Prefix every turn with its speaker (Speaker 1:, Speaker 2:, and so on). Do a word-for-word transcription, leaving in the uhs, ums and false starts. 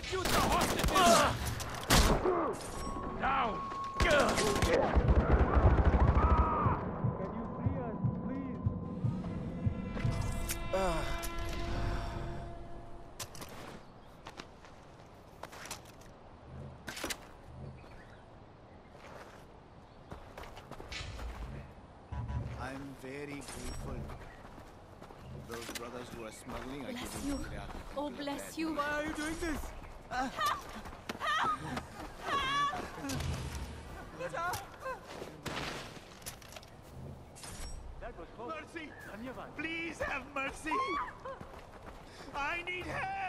Speaker 1: Shoot the hostages! Down! Can you free us, please?
Speaker 2: I'm very grateful. Those brothers who are smuggling are
Speaker 3: Bless
Speaker 2: giving
Speaker 3: you.
Speaker 2: Iraqi people
Speaker 3: Oh,
Speaker 2: a
Speaker 3: bless
Speaker 2: bad
Speaker 3: you.
Speaker 2: name.
Speaker 1: Why are you doing this? That was close.
Speaker 2: Mercy!
Speaker 1: Dhanyavad.
Speaker 2: Please have mercy! I need help!